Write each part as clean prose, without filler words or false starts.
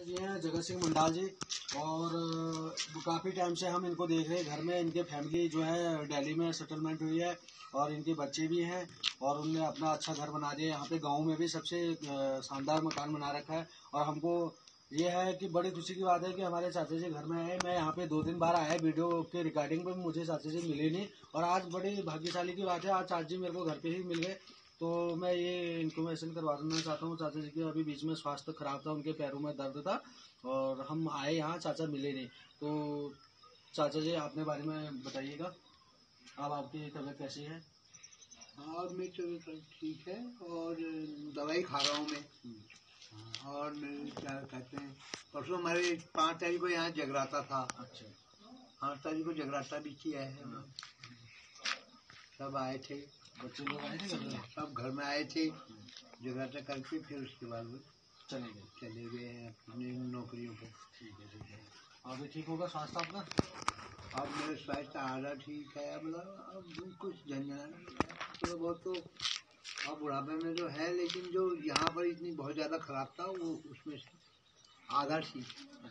ये हैं जगत सिंह मंडाल जी, और काफ़ी टाइम से हम इनको देख रहे हैं। घर में इनके फैमिली जो है दिल्ली में सेटलमेंट हुई है और इनके बच्चे भी हैं और उनने अपना अच्छा घर बना दिया। यहाँ पे गांव में भी सबसे शानदार मकान बना रखा है और हमको ये है कि बड़ी खुशी की बात है कि हमारे चाचा जी घर में आए। मैं यहाँ पे 2-3 बार आया वीडियो के रिकॉर्डिंग पे, मुझे चाचा जी मिले नहीं और आज बड़ी भाग्यशाली की बात है, आज चाचा जी मेरे को घर पे ही मिल गए। तो मैं ये इन्फॉर्मेशन करवाना चाहता हूँ, चाचा जी के अभी बीच में स्वास्थ्य खराब था, उनके पैरों में दर्द था और हम आए यहाँ, चाचा मिले नहीं। तो चाचा जी अपने बारे में बताइएगा, अब आपकी तबीयत कैसी है? और मेरी तबीयत ठीक है और दवाई खा रहा हूँ मैं। और क्या कहते हैं, परसों हमारे 5 तारीख को यहाँ जगराता था। अच्छा, 8 तारीख को जगराता भी किया है। सब आए थे, बच्चे लोग आए थे घर में? सब घर में आए थे जगराता करके, फिर उसके बाद वो चले गए हैं अपनी नौकरियों पर। ठीक है। अभी ठीक होगा स्वास्थ्य आपका? अब मेरे स्वास्थ्य आधा ठीक है, मतलब अब कुछ झंझना नहीं है, थोड़ा बहुत तो अब बुढ़ापे में जो है, लेकिन जो यहाँ पर इतनी बहुत ज़्यादा खराब था वो उसमें से आधा ठीक।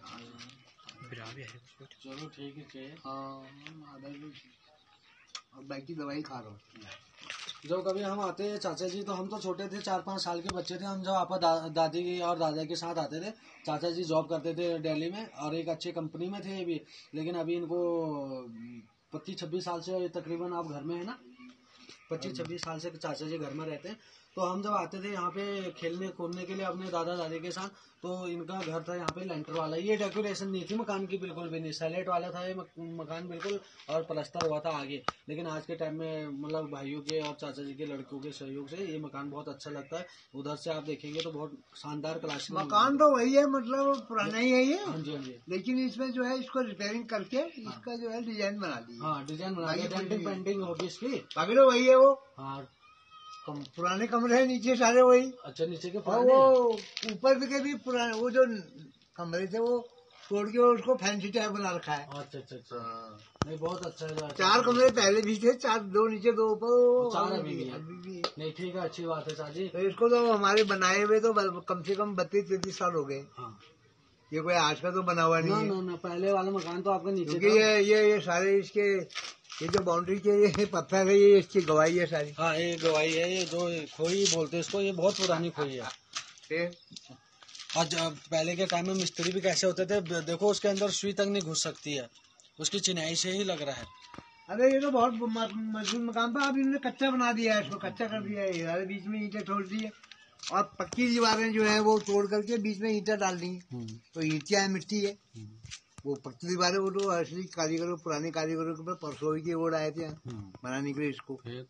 चलो ठीक है। हाँ, आधा भी और बाकी दवाई खा रहा हूँ। जब कभी हम आते हैं चाचा जी, तो हम तो छोटे थे, 4-5 साल के बच्चे थे हम, जब आपा दादी और दादा के साथ आते थे। चाचा जी जॉब करते थे दिल्ली में और एक अच्छी कंपनी में थे ये भी, लेकिन अभी इनको 25-26 साल से तकरीबन आप घर में है ना, 25-26 साल से चाचा जी घर में रहते हैं। तो हम जब आते थे यहाँ पे खेलने कूदने के लिए अपने दादा दादी के साथ, तो इनका घर था यहाँ पे लेंटर वाला, ये डेकोरेशन नहीं थी मकान की, बिल्कुल भी नहीं, सैलेट वाला था ये मकान बिल्कुल, और प्लास्टर हुआ था आगे। लेकिन आज के टाइम में मतलब भाइयों के और चाचा जी के लड़कों के सहयोग से ये मकान बहुत अच्छा लगता है। उधर से आप देखेंगे तो बहुत शानदार क्लासिक मकान तो वही है, मतलब पुराना ही है ये। हाँ जी। लेकिन इसमें जो है इसको रिपेयरिंग करके इसका जो है डिजाइन बना दी। हाँ, डिजाइन बना दिया, डेंटिंग पेंटिंग होगी इसकी, बाकी तो वही है वो। हाँ, पुराने कमरे हैं नीचे सारे वही। अच्छा, नीचे के और वो ऊपर के भी पुराने वो जो कमरे थे वो छोड़ के उसको फैंसी टाइप बना रखा है। अच्छा। नहीं, बहुत अच्छा है। 4 कमरे पहले भी थे, 4, 2 नीचे 2 ऊपर, 4 अभी भी। नहीं, ठीक है, अच्छी बात है चाची। तो इसको तो हमारे बनाए हुए तो कम से कम 32-33 साल हो गए। हाँ, ये कोई आज का तो बना हुआ नहीं है। ना, पहले वाला मकान तो आपका नीचे क्योंकि ये सारे इसके ये जो बाउंड्री के ये पत्थर है, ये इसकी गवाही है सारी। हाँ, ये गवाही है, ये जो खोई बोलते हैं इसको, ये बहुत पुरानी खोई है। और पहले के टाइम में मिस्त्री भी कैसे होते थे, देखो उसके अंदर सुई तक नहीं घुस सकती है, उसकी चिनाई से ही लग रहा है। अरे ये तो बहुत मजबूत मकान था, अब इन्होंने कच्चा बना दिया है, इसको कच्चा कर दिया है, बीच में ईंटें छोड़ दी है और पक्की दीवारें जो है वो तोड़ करके बीच में ईंटें डाल दी। तो ईंटियाँ है, मिट्टी है, वो पक्की दीवारें वो तो असली कारीगरों, पुराने कारीगरों के ऊपर परसों के वोट आए थे बनाने के लिए इसको।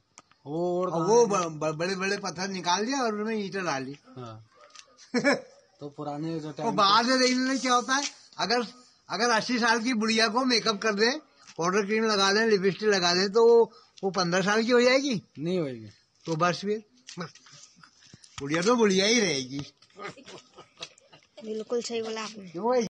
वो बड़े बड़े पत्थर निकाल दिया और उन्होंने ईंटें डाल दी। तो पुराने जो तो बाद में देखने क्या होता है, अगर 80 साल की बुढ़िया को मेकअप कर दे, पाउडर क्रीम लगा दें, लिपस्टिक लगा दें, तो वो 15 साल की हो जाएगी? नहीं होगी। तो बस फिर बुढ़िया तो बुढ़िया ही रहेगी। बिल्कुल सही बोला आपने। क्यों भाई?